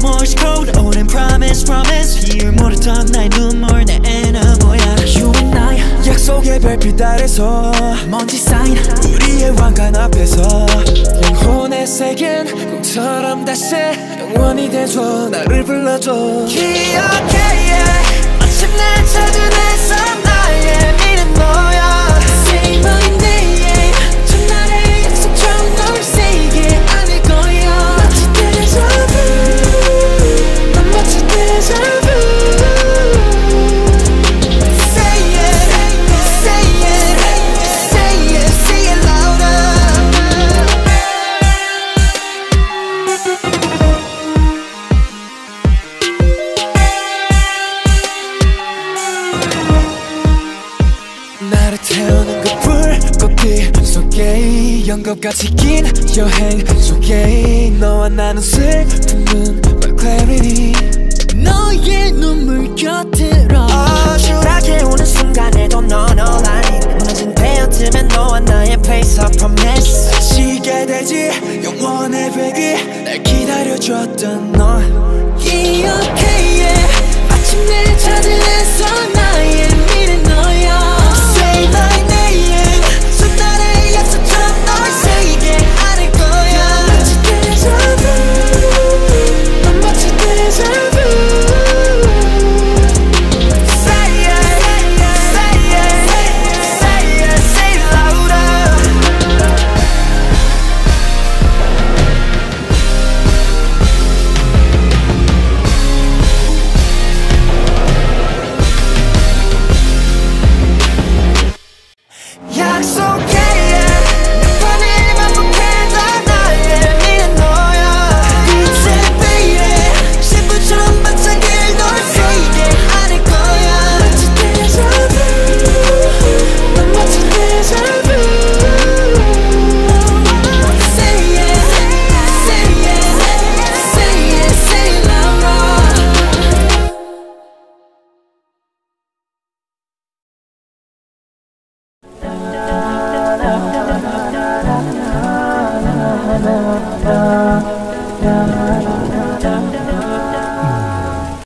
Morse code 오랜 promise 비율 모르던 나의 눈물 내 애나무야 You and I 약속의 별빛 아래서 먼지 쌓인 우리의 왕관 앞에서 영혼의 색은 꿈처럼 다시 영원히 돼줘 나를 불러줘 기억해 마침내 찾은 햇살 나의 미는 너야 Say my name 전날의 약속처럼 널 세게 안을 거야 마치 déjà vu 난 마치 déjà vu 나를 태우는 그 불꽃빛 속에 연극같이 긴 여행 속에 너와 나눈 슬픔은 my clarity 너의 눈물 곁으로 어지럽게 오는 순간에도 넌 online 무너진 베어틈엔 너와 나의 place of promise 지게 되지 영원의 baby 날 기다려줬던 넌 기억해